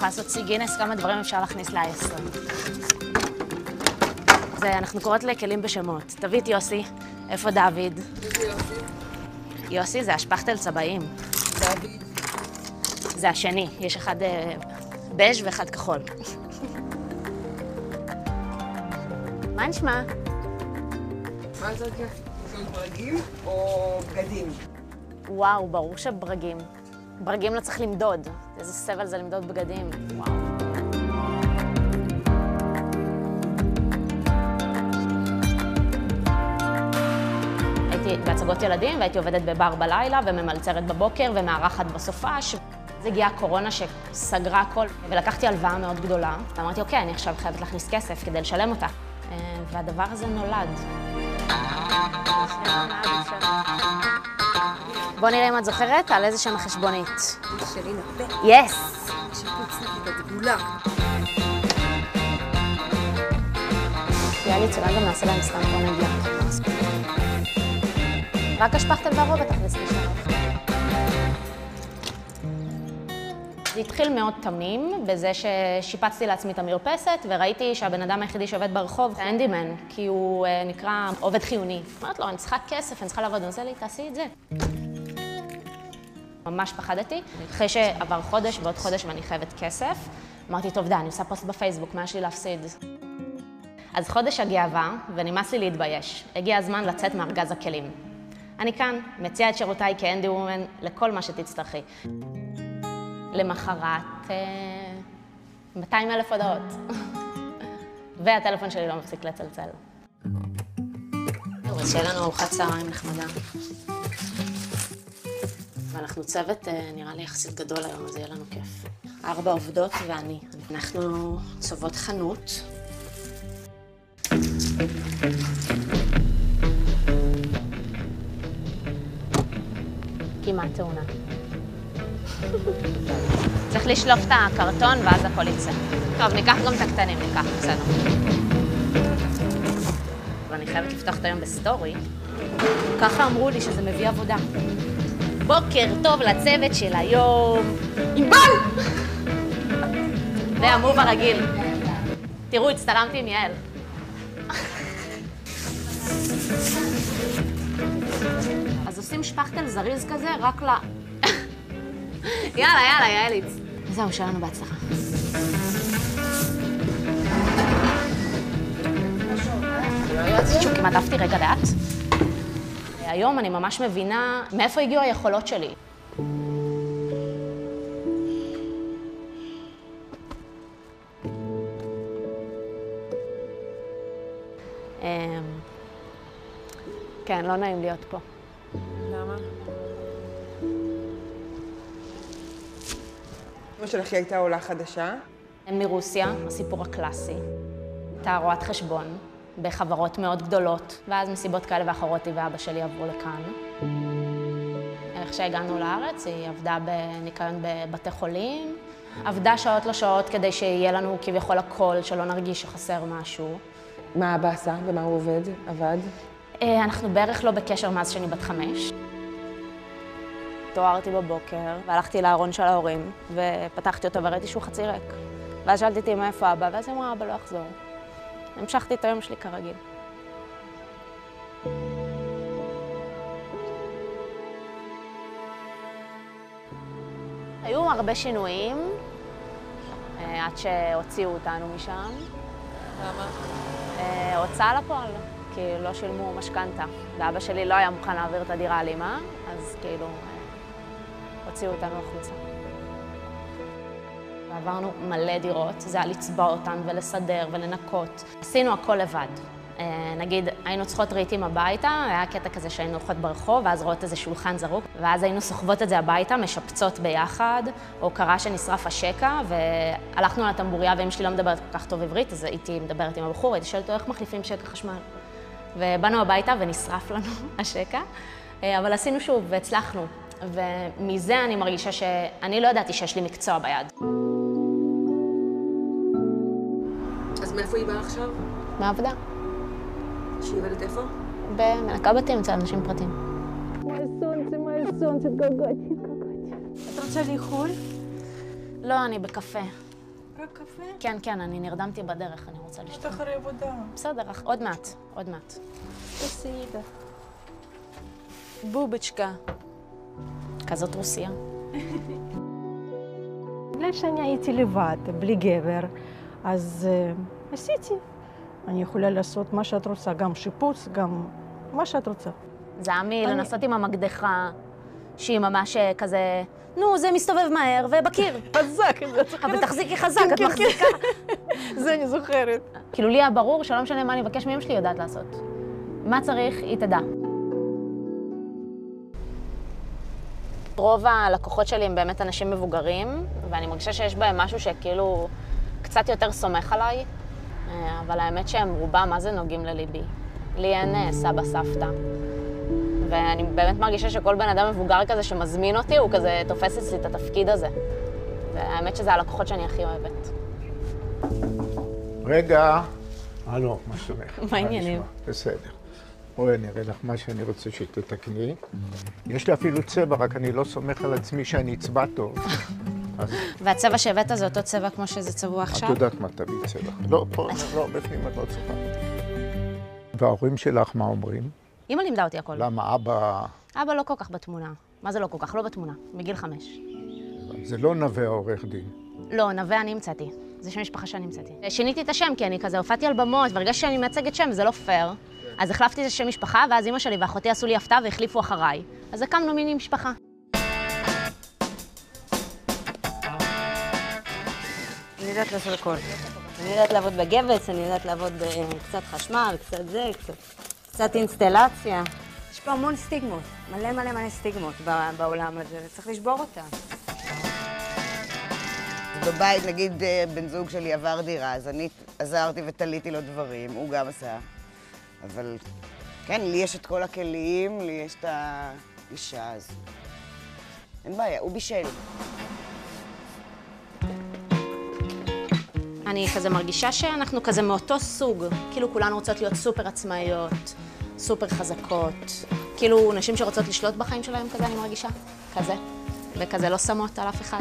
יכולה לעשות שיא גינס, כמה דברים אפשר להכניס ל-10. אנחנו קוראות לכלים בשמות. תביא את יוסי. איפה דוד? איזה יוסי? יוסי זה השפכטל צבעים. דוד? זה השני. יש אחד בז' ואחד כחול. מה נשמע? מה יותר כיף? זאת ברגים או בגדים? וואו, ברור שברגים. ברגים לא צריך למדוד. איזה סבל זה למדוד בגדים. וואו. הייתי בהצגות ילדים והייתי עובדת בבר בלילה וממלצרת בבוקר ומארחת בסופש. אז הגיעה הקורונה שסגרה הכל ולקחתי הלוואה מאוד גדולה. ואמרתי, אוקיי, אני עכשיו חייבת להכניס כסף כדי לשלם אותה. והדבר הזה נולד. בוא נראה אם את זוכרת על איזה שם החשבונית. שלי נפה. יס! שיפוץ בדגולה. יאללה, צולה גם נעשה להם סתם בוא נגיע. רק השפכתם והרובע תכניס לשלב. זה התחיל מאוד תמים, בזה ששיפצתי לעצמי את המרפסת, וראיתי שהבן אדם היחידי שעובד ברחוב זה אנדימן, כי הוא נקרא עובד חיוני. אמרת לו, אני צריכה כסף, אני צריכה לעבוד, אני רוצה לי, תעשי את זה. ממש פחדתי. אחרי שעבר חודש ועוד חודש ואני חייבת כסף, אמרתי, טוב, די, אני עושה פוסט בפייסבוק, מה יש לי להפסיד? אז חודש הגאווה, ונמאס לי להתבייש. הגיע הזמן לצאת מארגז הכלים. אני כאן, מציעה את שירותיי כאנדי וומן לכל מה שתצטרכי. למחרת, 200,000 הודעות. והטלפון שלי לא מפסיק לצלצל. אז שיהיה לנו ארוחת צהריים נחמדה. ואנחנו צוות, נראה לי יחסית גדול היום, אז יהיה לנו כיף. 4 עובדות ואני. אנחנו צוות חנות. כמעט תאונה. צריך לשלוף את הקרטון ואז הכל יצא. טוב, ניקח גם את הקטנים, ניקח, בסדר. ואני חייבת לפתוח את היום בסטורי. ככה אמרו לי שזה מביא עבודה. בוקר טוב לצוות של היום. ענבל! והמוב הרגיל. תראו, הצטלמתי עם יעל. אז עושים שפכטל זריז כזה, רק ל... יאללה, יאללה, יעליץ. זהו, שלנו בהצלחה. כמעט עפתי רגע לאט. היום אני ממש מבינה מאיפה הגיעו היכולות שלי. כן, לא נעים להיות פה. למה? אמא שלך הייתה עולה חדשה? מרוסיה, הסיפור הקלאסי. הייתה רואת חשבון בחברות מאוד גדולות, ואז מסיבות כאלה ואחרות היא ואבא שלי עברו לכאן. איך שהגענו לארץ, היא עבדה בניקיון בבתי חולים, עבדה שעות לא שעות כדי שיהיה לנו כביכול הכל, שלא נרגיש שחסר משהו. מה אבא עשה? במה הוא עבד? אנחנו בערך לא בקשר מאז שאני בת 5. התעוררתי בבוקר והלכתי לארון של ההורים ופתחתי אותו וראיתי שהוא חצי ריק. ואז שאלתי אותי מאיפה אבא, ואז היא אמרה, אבא לא יחזור. המשכתי את היום שלי כרגיל. היו הרבה שינויים עד שהוציאו אותנו משם. למה? הוצאה לפועל, כי לא שילמו משכנתה. ואבא שלי לא היה מוכן להעביר את הדירה על אמא, אז כאילו הוציאו אותנו החוצה. ועברנו מלא דירות, זה היה לצבוע אותן ולסדר ולנקות. עשינו הכל לבד. נגיד, היינו צריכות רהיטים הביתה, היה קטע כזה שהיינו הולכות ברחוב, ואז רואות איזה שולחן זרוק, ואז היינו סוחבות את זה הביתה, משפצות ביחד, או קרה שנשרף השקע, והלכנו לטמבוריה, ואמא שלי לא מדברת כל כך טוב עברית, אז הייתי מדברת עם הבחור, הייתי שואלת לו איך מחליפים שקע חשמל. ובאנו הביתה ונשרף לנו השקע, אבל עשינו שוב והצלחנו. ומזה אני מרגישה שאני לא ידעתי שיש לי מקצוע ביד. אז מאיפה היא באה עכשיו? מהעבודה. שהיא עובדת איפה? במנקה בתים אצל אנשים פרטיים. את רוצה לאכול? לא, אני בקפה. רק קפה? כן, כן, אני נרדמתי בדרך, אני רוצה לשתות. את אחרי עבודה. בסדר, עוד מעט, עוד מעט. תסידה. בובצ'קה. כזאת רוסיה. בגלל שאני הייתי לבד, בלי גבר, אז עשיתי. אני יכולה לעשות מה שאת רוצה, גם שיפוץ, גם מה שאת רוצה. זעמי, לנסות עם המקדחה, שהיא ממש כזה, נו, זה מסתובב מהר ובקיר. חזק, את זוכרת? אבל תחזיקי חזק, את מחזיקה. זה אני זוכרת. כאילו לי היה ברור שלא משנה מה אני אבקש מאמא שלי, יודעת לעשות. מה צריך, היא תדע. רוב הלקוחות שלי הם באמת אנשים מבוגרים, ואני מרגישה שיש בהם משהו שכאילו קצת יותר סומך עליי, אבל האמת שהם רובם, מה זה נוגעים לליבי. לי אין סבא סבתא. ואני באמת מרגישה שכל בן אדם מבוגר כזה שמזמין אותי, הוא כזה תופס אצלי את התפקיד הזה. והאמת שזה הלקוחות שאני הכי אוהבת. רגע. הלו, מה שלומך? מה העניינים? בסדר. בואי, אני אראה לך מה שאני רוצה שתתקני. יש לי אפילו צבע, רק אני לא סומך על עצמי שאני אצבע טוב. והצבע שהבאת זה אותו צבע כמו שזה צבוע עכשיו? את יודעת מה תביא צבע. לא, פה, לא, בפנים את לא צריכה. וההורים שלך מה אומרים? אמא לימדה אותי הכל. למה אבא... אבא לא כל כך בתמונה. מה זה לא כל כך? לא בתמונה. מגיל 5. זה לא נווה העורך דין. לא, נווה אני המצאתי. זה שם משפחה שאני המצאתי. שיניתי את השם כי אני כזה הופעתי על במות והרגשתי שאני מייצגת שם וזה לא פייר. אז החלפתי את השם משפחה ואז אמא שלי ואחותי עשו לי הפתעה והחליפו אחריי. אז הקמנו מיני משפחה. אני יודעת לעשות הכל. אני יודעת לעבוד בגבס, אני יודעת לעבוד קצת חשמל, קצת זה, קצת אינסטלציה. יש פה המון סטיגמות, מלא מלא מלא סטיגמות בעולם הזה, וצריך לשבור אותן. בבית, נגיד, בן זוג שלי עבר דירה, אז אני עזרתי ותליתי לו דברים, הוא גם עשה. אבל כן, לי יש את כל הכלים, לי יש את האישה, אז אין בעיה, הוא בישל. אני כזה מרגישה שאנחנו כזה מאותו סוג. כאילו כולנו רוצות להיות סופר עצמאיות, סופר חזקות. כאילו נשים שרוצות לשלוט בחיים שלהם כזה, אני מרגישה. כזה. וכזה לא שמות על אף אחד.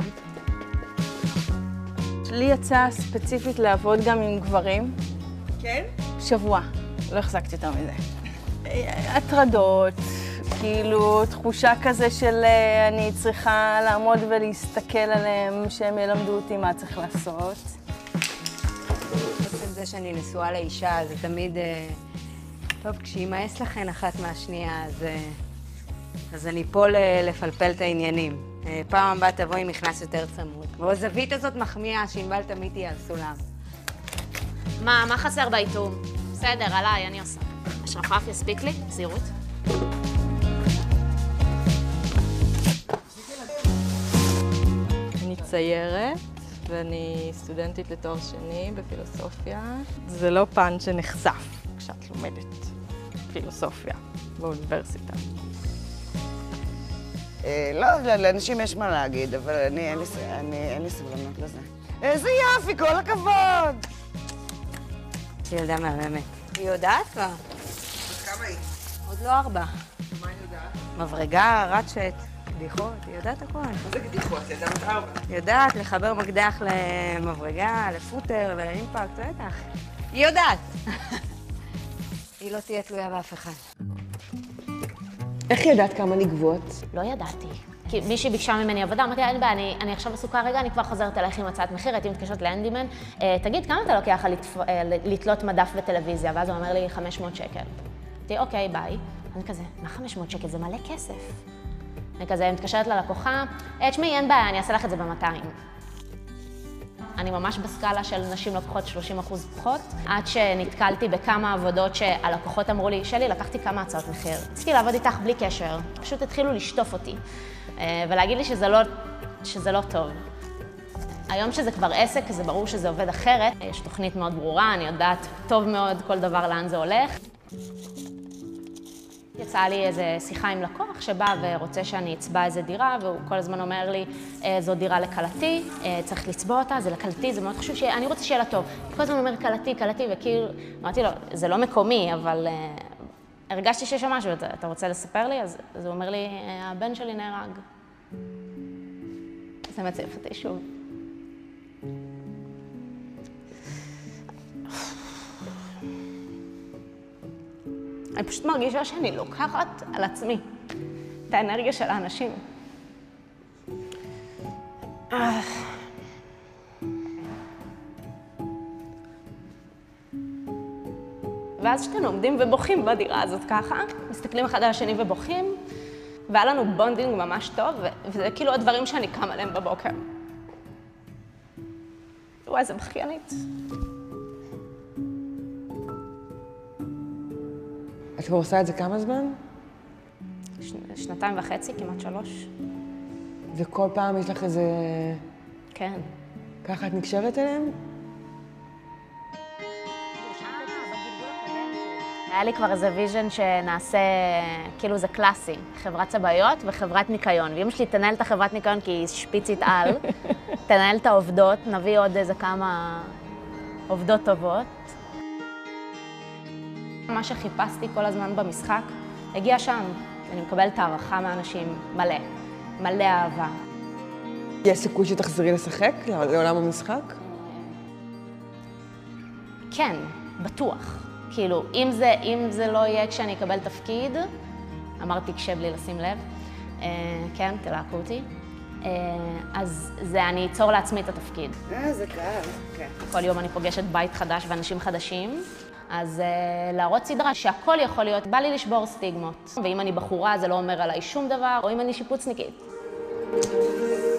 לי יצא ספציפית לעבוד גם עם גברים. כן? שבוע. לא החזקתי יותר מזה. הטרדות, כאילו תחושה כזה של אני צריכה לעמוד ולהסתכל עליהם, שהם ילמדו אותי מה צריך לעשות. בעצם זה שאני נשואה לאישה, זה תמיד... טוב, כשימאס לכן אחת מהשנייה, אז אני פה לפלפל את העניינים. פעם הבאה תבוא עם מכנס יותר צמוד. והזווית הזאת מחמיאה שענבל תמיד תהיה על סולם. מה חסר באיתום? בסדר, עליי, אני עושה. השרפרף יספיק לי? זהירות. אני ציירת, ואני סטודנטית לתואר שני בפילוסופיה. זה לא פן שנחשף כשאת לומדת פילוסופיה באוניברסיטה. לא, לאנשים יש מה להגיד, אבל אין לי סבלנות לזה. איזה יופי, כל הכבוד! יש לי ילדה מהממת. היא יודעת כבר? כמה היא? עוד לא 4. מה היא יודעת? מברגה, רצ'ט, בדיחות, היא יודעת הכל. מה זה בדיחות? ילדה בת 4. היא יודעת לחבר מקדח למברגה, לפוטר, לאימפקט, בטח. היא יודעת. היא לא תהיה תלויה באף אחד. איך ידעת כמה לגבות? לא ידעתי. כי מישהי ביקשה ממני עבודה, אמרתי, אין בעיה, אני עכשיו עסוקה רגע, אני כבר חוזרת אליך עם הצעת מחיר, הייתי מתקשרת לאנדימן, תגיד, כמה אתה לוקח לתלות מדף בטלוויזיה? ואז הוא אומר לי, 500 שקל. אמרתי, אוקיי, ביי. אני כזה, מה 500 שקל? זה מלא כסף. אני כזה מתקשרת ללקוחה, תשמעי, אין בעיה, אני אעשה לך את זה ב-200. אני ממש בסקאלה של נשים לקוחות 30% פחות, עד שנתקלתי בכמה עבודות שהלקוחות אמרו לי, שלי, לקחתי כמה הצעות מחיר. רציתי לעבוד איתך בלי קשר, פשוט התחילו לשטוף אותי, ולהגיד לי שזה לא טוב. היום שזה כבר עסק, זה ברור שזה עובד אחרת. יש תוכנית מאוד ברורה, אני יודעת טוב מאוד כל דבר לאן זה הולך. יצאה לי איזו שיחה עם לקוח שבא ורוצה שאני אצבע איזו דירה, והוא כל הזמן אומר לי, זו דירה לקלתי, צריך לצבוע אותה, זה לקלתי, זה מאוד חשוב, אני רוצה שיהיה לה טוב. כל הזמן אומר קלתי, וכאילו, אמרתי לו, זה לא מקומי, אבל הרגשתי שיש שם משהו, אתה רוצה לספר לי? אז הוא אומר לי, הבן שלי נהרג. זה מציף אותי שוב. אני פשוט מרגישה שאני לוקחת על עצמי את האנרגיה של האנשים. ואז כשאתם עומדים ובוכים בדירה הזאת ככה, מסתכלים אחד על השני ובוכים, והיה לנו בונדינג ממש טוב, וזה כאילו הדברים שאני קם עליהם בבוקר. וואי, זה בכיינית. את כבר עושה את זה כמה זמן? 2.5, כמעט 3. וכל פעם יש לך איזה... כן. ככה את נקשרת אליהם? היה לי כבר איזה ויז'ן שנעשה, כאילו זה קלאסי, חברת צבאיות וחברת ניקיון. ואמא שלי תנהל את החברת ניקיון כי היא שפיצית על, תנהל את העובדות, נביא עוד איזה כמה עובדות טובות. מה שחיפשתי כל הזמן במשחק, הגיע שם. אני מקבלת הערכה מאנשים מלא, מלא אהבה. יש סיכוי שתחזרי לשחק לעולם המשחק? כן, בטוח. כאילו, אם זה לא יהיה כשאני אקבל תפקיד, אמרתי קשה בלי לשים לב, כן, תלהקו אותי, אז אני אצור לעצמי את התפקיד. זה קל, כן. כל יום אני פוגשת בית חדש ואנשים חדשים, אז להראות סדרה שהכל יכול להיות, בא לי לשבור סטיגמות. ואם אני בחורה זה לא אומר עליי שום דבר, או אם אני שיפוצניקית.